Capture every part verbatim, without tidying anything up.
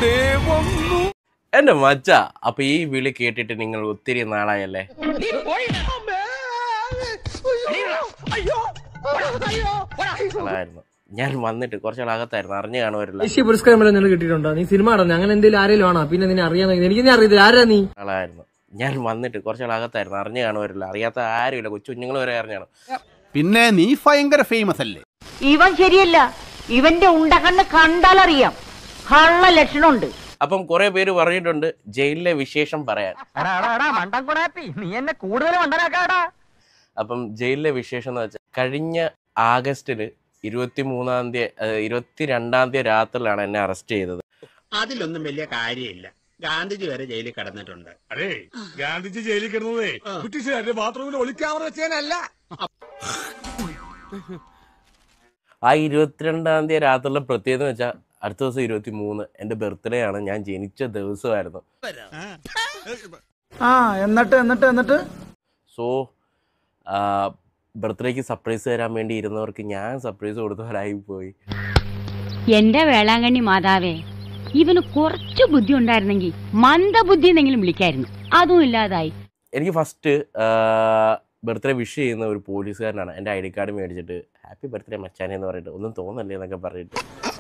എന്റെ മച്ച, അപ്പൊ ഈ വിളി കേട്ടിട്ട് നിങ്ങൾ ഒത്തിരി നാളായല്ലേ? ഞാൻ വന്നിട്ട് കുറച്ചാളകത്തായിരുന്നു, അറിഞ്ഞു കാണുമായിരുന്നു. ദേശീയ പുരസ്കാരം കിട്ടിയിട്ടുണ്ടോ? നീ സിനിമ ആണോ? അങ്ങനെ എന്തെങ്കിലും ആരെങ്കിലും ആണോ? പിന്നെ നിന്നെ അറിയാൻ എനിക്ക് അറിയത്തില്ല. ആരാ നീ? ആളായിരുന്നു. ഞാൻ വന്നിട്ട് കുറച്ചാളകത്തായിരുന്നു, അറിഞ്ഞു കാണുമാരില്ല. അറിയാത്ത ആരുമില്ല, കൊച്ചു കുഞ്ഞുങ്ങൾ വരെ അറിഞ്ഞാണ്. പിന്നെ നീ ഭയങ്കര ഫേമസ് അല്ലേ? ഇവൻ ശരിയല്ല, ഇവന്റെ ഉണ്ടകണ്ണ് കണ്ടാലറിയാം, കള്ള ലക്ഷണമുണ്ട്. അപ്പം കുറെ പേര് പറഞ്ഞിട്ടുണ്ട് ജയിലിലെ വിശേഷം പറയാൻ. നീ എന്നെ കൂടുതൽ മണ്ടനാക്കാടാ. അപ്പം ജയിലിലെ വിശേഷം എന്ന് വെച്ചാൽ കഴിഞ്ഞ ആഗസ്റ്റില് ഇരുപത്തി മൂന്നാം തീയതി ഇരുപത്തിരണ്ടാം തീയതി രാത്രിയിലാണ് എന്നെ അറസ്റ്റ് ചെയ്തത്. അതിലൊന്നും വലിയ കാര്യമില്ല. ഗാന്ധിജി വരെ ജയിലിൽ കിടന്നിട്ടുണ്ട്. അതെ, ഗാന്ധിജി ജയിലിൽ കിടന്നതേ ബ്രിട്ടീഷുകാരുടെ ബാത്റൂമിൽ ഒളിക്യാമറ വെച്ചേനല്ല. ആ ഇരുപത്തിരണ്ടാം തീയതി രാത്രിയിലെ പ്രത്യേകത എന്ന് വെച്ചാൽ അടുത്ത ദിവസം ഇരുപത്തി മൂന്ന് എന്റെ ബർത്ത്ഡേ ആണ്. ഞാൻ ജനിച്ച ദിവസമായിരുന്നു. എന്നിട്ട് എന്നിട്ട് എന്നിട്ട് സോ ബർത്ത്ഡേക്ക് സർപ്രൈസ് തരാൻ വേണ്ടി ഇരുന്നവർക്ക് ഞാൻ സർപ്രൈസ് കൊടുത്തവരായി പോയി. എന്റെ വേളാങ്കണ്ണി മാതാവേ, ഇവന് കുറച്ച് ബുദ്ധി ഉണ്ടായിരുന്നെങ്കിൽ മന്ദബുദ്ധി എന്നെങ്കിലും വിളിക്കായിരുന്നു. അതും ഇല്ലാതായി. എനിക്ക് ഫസ്റ്റ് ബർത്ത്ഡേ വിഷ് ചെയ്യുന്ന ഒരു പോലീസുകാരനാണ്. എൻ്റെ ഐ ഡി കാർഡ് മേടിച്ചിട്ട് ഹാപ്പി ബർത്ത്ഡേ മച്ചാനെ എന്ന് പറഞ്ഞിട്ട് ഒന്നും തോന്നല്ലേ എന്നൊക്കെ പറഞ്ഞിട്ട്.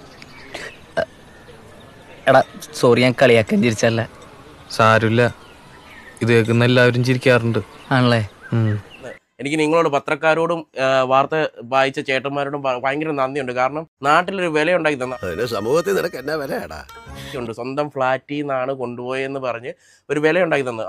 എടാ സോറി, ഞാൻ കളിയാക്കാൻ ചിരിച്ചല്ല. സാരമില്ല, ഇത് കേൾക്കുന്ന എല്ലാവരും ചിരിക്കാറുണ്ട് ആണല്ലേ. എനിക്ക് നിങ്ങളോട് പത്രക്കാരോടും വാർത്ത വായിച്ച ചേട്ടന്മാരോടും ഭയങ്കര നന്ദിയുണ്ട്. കാരണം നാട്ടിലൊരു വില ഉണ്ടാക്കി തന്ന സമൂഹത്തിൽ നിനക്ക് എന്നാ വിലയാടാ? സ്വന്തം ഫ്ലാറ്റിൽ നിന്നാണ് കൊണ്ടുപോയെന്ന് പറഞ്ഞ് ഒരു വില ഉണ്ടാക്കി തന്നത്.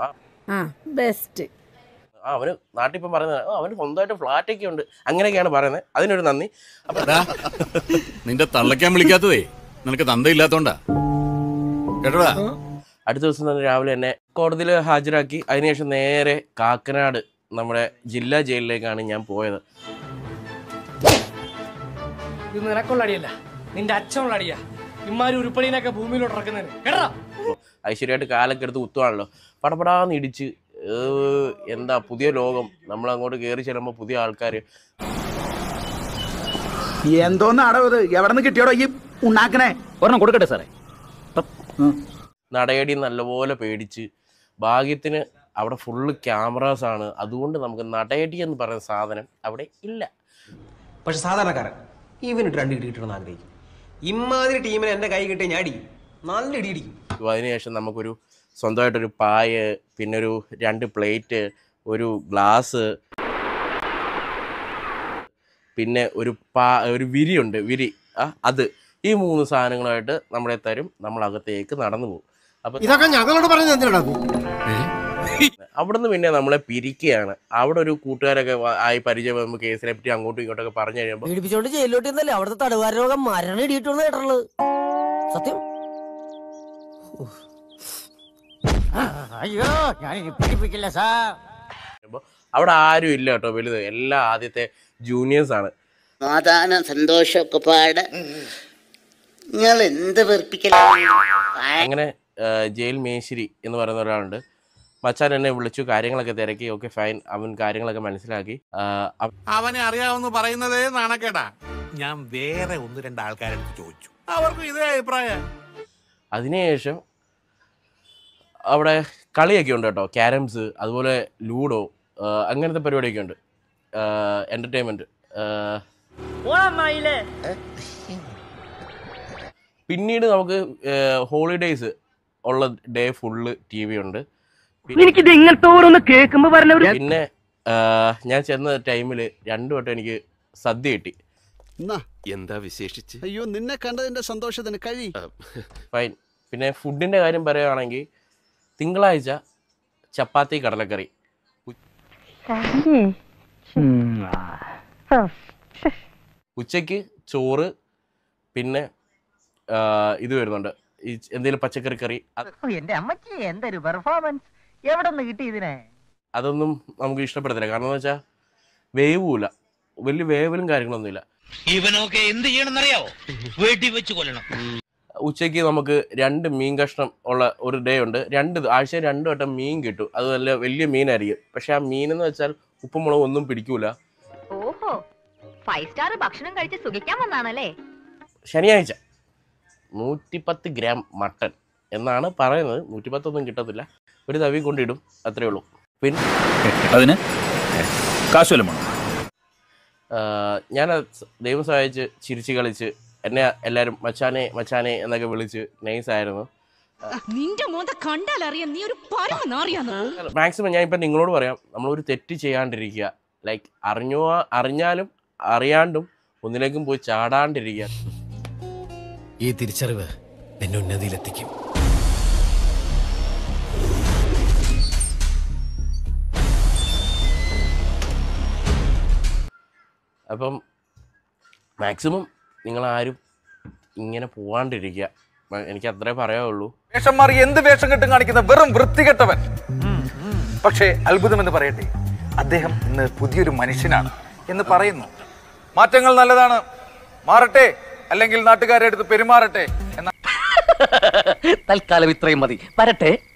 ആ അവന് നാട്ടിൽ ഇപ്പം പറയുന്നത് അവന് സ്വന്തമായിട്ട് ഫ്ലാറ്റൊക്കെ ഉണ്ട്, അങ്ങനെയൊക്കെയാണ് പറയുന്നത്. അതിനൊരു നന്ദി. നിന്റെ തള്ളക്കാൻ വിളിക്കാത്തതേ നിനക്ക് തന്തയില്ലാത്തോണ്ടാ കേട്ടോടാ. അടുത്ത ദിവസം തന്നെ രാവിലെ എന്നെ കോടതിയിൽ ഹാജരാക്കി. അതിനുശേഷം നേരെ കാക്കനാട് നമ്മുടെ ജില്ലാ ജയിലിലേക്കാണ് ഞാൻ പോയത്. ഇത് നിനക്കുള്ള അടിയല്ല, നിന്റെ അച്ഛനുള്ള അടിയാ. ഇമാരി ഉരുപ്പടിനൊക്കെ ഭൂമിയിലോട്ട് ഇറക്കുന്നതിന് ഐശ്വര്യമായിട്ട് കാലൊക്കെ എടുത്ത് കുത്തുവാണല്ലോ, പടപടാന്ന് ഇടിച്ച്. എന്താ പുതിയ ലോകം, നമ്മൾ അങ്ങോട്ട് കയറി ചെല്ലുമ്പോൾ പുതിയ ആൾക്കാർ. എന്തോന്നാടോ ഇത്? എവിടെ നിന്ന് കിട്ടിയോടോ ഈ ഉണ്ടാക്കണേ? ഒരെണ്ണം കൊടുക്കട്ടെ സാറേ. നടയടി നല്ലപോലെ പേടിച്ച്. ഭാഗ്യത്തിന് അവിടെ ഫുള്ള് ക്യാമറാസ് ആണ്, അതുകൊണ്ട് നമുക്ക് നടയടി എന്ന് പറയുന്ന സാധനം അവിടെ ഇല്ല. പക്ഷെ സാധാരണക്കാരൻ ഇവനിട്ട് രണ്ട് ഇടി കിട്ടണമെന്ന് ആഗ്രഹിക്കും. ഇമാതിരി ടീമിന് എൻ്റെ കൈ കിട്ടിയ ഞാൻ അടി നല്ല ഇടി ഇടിക്കും. അതിനുശേഷം നമുക്കൊരു സ്വന്തമായിട്ടൊരു പായ, പിന്നെ ഒരു രണ്ട് പ്ലേറ്റ്, ഒരു ഗ്ലാസ്, പിന്നെ ഒരു പാ ഒരു വിരിയുണ്ട്, വിരി ആ അത് ഈ മൂന്ന് സാധനങ്ങളായിട്ട് നമ്മളെ തരും. നമ്മൾ അകത്തേക്ക് നടന്നു പോകും. അപ്പൊ ഇതൊക്കെ ഞങ്ങളോട് പറഞ്ഞത് അവിടുന്ന് പിന്നെ നമ്മളെ പിരിക്കുകയാണ്. അവിടെ ഒരു കൂട്ടുകാരൊക്കെ ആയി പരിചയം നമുക്ക് കേസിനെ പറ്റി അങ്ങോട്ടും ഇങ്ങോട്ടൊക്കെ പറഞ്ഞു കഴിയുമ്പോൾ പീഡിപ്പിച്ചോണ്ട് ജയിലിലോട്ടിന്നല്ലേ അവിടുത്തെ തടവുകാര രോഗം മരണം ഇടിയിട്ടുള്ള കേട്ടുള്ളത് സത്യം. അയ്യോ ഞാൻ പീഡിപ്പിക്കില്ല സാർ. അവിടെ ആരും ഇല്ല കേട്ടോ, വലുത് എല്ലാ ആദ്യത്തെ ജൂനിയേഴ്സ് ആണ്. സമാധാനം സന്തോഷമൊക്കെ പാട് നിങ്ങൾ എന്ത് വെറുപ്പിക്കല. അങ്ങനെ ജയിൽ മേശ്ശേരി എന്ന് പറയുന്ന ഒരാളുണ്ട്. മച്ചാൻ എന്നെ വിളിച്ചു, കാര്യങ്ങളൊക്കെ തിരക്കി. ഓക്കെ ഫൈൻ, അവൻ കാര്യങ്ങളൊക്കെ മനസ്സിലാക്കി. അവനെ അറിയാവുന്ന പറയുന്നതേ നാണക്കേടാ. ഞാൻ വേറെ ഒന്ന് രണ്ട് ആൾക്കാരെടുത്ത് ചോദിച്ചു, അവർക്കും ഇതേ അഭിപ്രായം. അതിനുശേഷം അവിടെ കളിയൊക്കെ ഉണ്ട് കേട്ടോ, ക്യാരംസ്, അതുപോലെ ലൂഡോ, അങ്ങനത്തെ പരിപാടിയൊക്കെ ഉണ്ട്. എൻ്റർടൈൻമെൻറ്റ്. പിന്നീട് നമുക്ക് ഹോളിഡേയ്സ് ഉള്ള ഡേ ഫുള്ള് ടി വി ഉണ്ട്. പിന്നെ ഞാൻ ചെന്ന ടൈമില് രണ്ടു വട്ടം എനിക്ക് സദ്യ കിട്ടി. എന്താ വിശേഷിച്ച്? അയ്യോ നിന്നെ കണ്ടതിന്റെ സന്തോഷത്തിന് കഴി. ഫൈൻ. പിന്നെ ഫുഡിന്റെ കാര്യം പറയുകയാണെങ്കിൽ തിങ്കളാഴ്ച ചപ്പാത്തി കടലക്കറി, ഉച്ചയ്ക്ക് ചോറ്, പിന്നെ ഇത് വരുന്നുണ്ട് ഈ എന്തെങ്കിലും പച്ചക്കറി കറി. എന്റെ അമ്മച്ചി എന്തൊരു പെർഫോമൻസ്, എവിടെ നിന്ന് കിട്ടി ഇതിനെ? അതൊന്നും നമുക്ക് ഇഷ്ടപ്പെടത്തില്ല. കാരണം എന്ന് വെച്ചാൽ വേവൂല, വലിയ വേവലും കാര്യങ്ങളൊന്നുമില്ല. ഇവനൊക്കെ എന്ത് ചെയ്യണമെന്നറിയാവോ? വീട്ടിൽ വെച്ച് കൊല്ലണം. ഉച്ചയ്ക്ക് നമുക്ക് രണ്ട് മീൻ കഷ്ണം ഉള്ള ഒരു ഡേ ഉണ്ട്. രണ്ട് ആഴ്ച രണ്ടു വട്ടം മീൻ കിട്ടും. അത് നല്ല വലിയ മീനായിരിക്കും. പക്ഷെ ആ മീൻ എന്ന് വെച്ചാൽ ഉപ്പും മുളകും ഒന്നും പിടിക്കൂല. ഓഹോ, ഫൈവ് സ്റ്റാർ ഭക്ഷണം കഴിച്ച് സുഖിക്കാൻ വന്നാണല്ലേ. ശനിയാഴ്ച നൂറ്റിപ്പത്ത് ഗ്രാം മട്ടൻ എന്നാണ് പറയുന്നത്. നൂറ്റിപ്പത്തൊന്നും കിട്ടത്തില്ല, ഒരു തവി കൊണ്ടിടും, അത്രേ ഉള്ളൂ. പിന്നെ അതിന് കാശുവല്ലം ഞാൻ ദൈവം സഹായിച്ച് ചിരിച്ച് കളിച്ച് എന്നെ എല്ലാവരും മച്ചാനെ മച്ചാനെ എന്നൊക്കെ വിളിച്ച് നൈസായിരുന്നു. മാക്സിമം ഞാൻ ഇപ്പം നിങ്ങളോട് പറയാം, നമ്മളൊരു തെറ്റ് ചെയ്യാണ്ടിരിക്കുക. ലൈക്ക് അറിഞ്ഞോ അറിഞ്ഞാലും അറിയാണ്ടും ഒന്നിലേക്കും പോയി ചാടാണ്ടിരിക്കുക. ഈ തിരിച്ചറിവ് എന്നെ ഉന്നതിയിലെത്തിക്കും. അപ്പം മാക്സിമം നിങ്ങളാരും ഇങ്ങനെ പോവാണ്ടിരിക്കുക. എനിക്ക് അത്രേ പറയാവുള്ളൂ. വേഷം മാറി എന്ത് വേഷം കെട്ടും കാണിക്കുന്ന വെറും വൃത്തികെട്ടവൻ. പക്ഷേ അത്ഭുതം എന്ന് പറയട്ടെ, അദ്ദേഹം ഇന്ന് പുതിയൊരു മനുഷ്യനാണ് എന്ന് പറയുന്നു. മാറ്റങ്ങൾ നല്ലതാണ്, മാറട്ടെ, അല്ലെങ്കിൽ നാട്ടുകാരെ അടുത്ത് പെരുമാറട്ടെ എന്ന തൽക്കാലം ഇത്രയും മതി. വരട്ടെ.